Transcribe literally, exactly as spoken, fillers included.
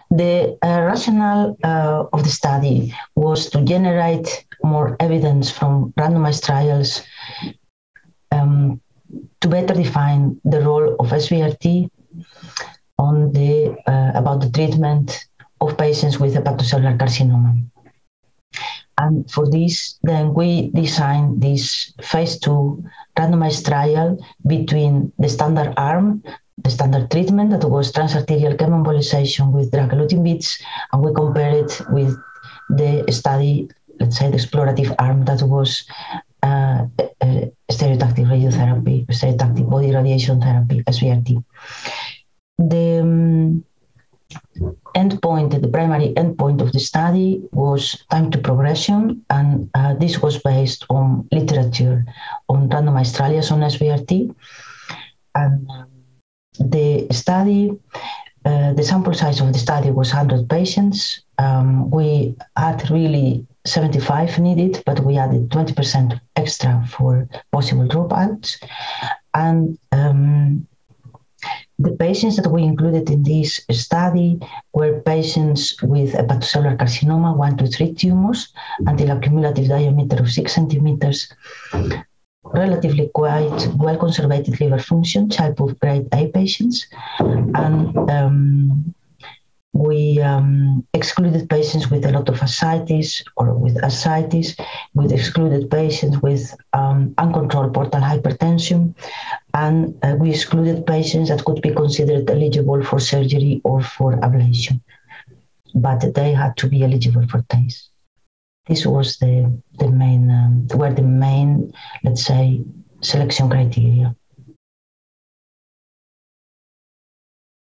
The uh, rationale uh, of the study was to generate more evidence from randomized trials um, to better define the role of S B R T on the uh, about the treatment of patients with hepatocellular carcinoma. And for this, then we designed this phase two randomized trial between the standard arm, the standard treatment that was transarterial chemoembolization with drug-eluting beads, and we compared it with the study, let's say the explorative arm that was uh, uh, stereotactic radiotherapy, stereotactic body radiation therapy, S B R T. The um, endpoint, the primary endpoint of the study was time to progression, and uh, this was based on literature on randomized trials on S B R T. And um, the study, uh, the sample size of the study was one hundred patients. Um, we had really seventy-five needed, but we added twenty percent extra for possible dropouts. And um, the patients that we included in this study were patients with hepatocellular carcinoma, one to three tumors, until a cumulative diameter of six centimeters, relatively quite well-conserved liver function, childhood grade A patients, and um, we um, excluded patients with a lot of ascites or with ascites. We excluded patients with um, uncontrolled portal hypertension, and uh, we excluded patients that could be considered eligible for surgery or for ablation, but they had to be eligible for TACE. This was the, the main, um, were the main, let's say, selection criteria.